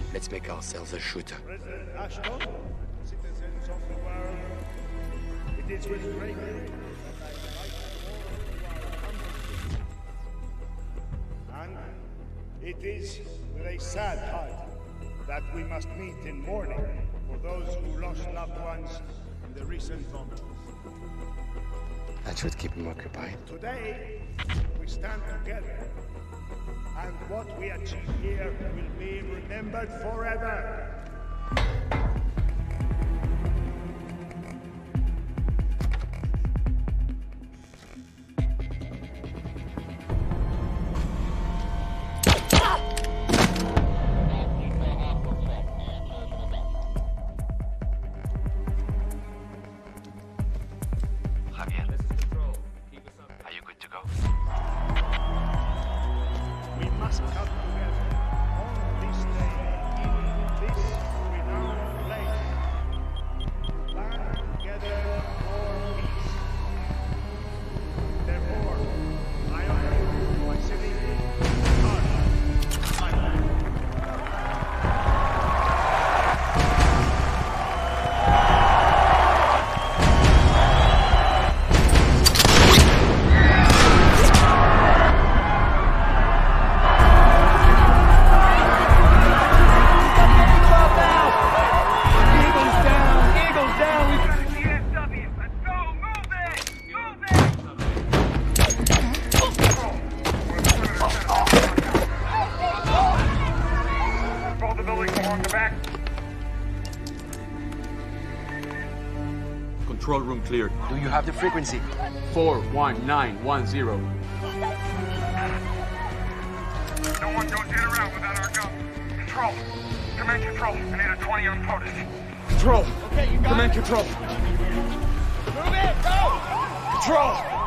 Let's make ourselves a shooter. President Ashton, citizens of the world, it is with great grief that I invite you all to our country. And it is with a sad heart that we must meet in mourning for those who lost loved ones in the recent bombings. That should keep him occupied. Today, we stand together, and what we achieve here will be remembered forever. Control room cleared. Do you have the frequency? 41910. No one don't get around without our gun. Control. Command control. I need a 20 on POTUS. Control. Okay, you got Command it. control. Move it. Go. Control.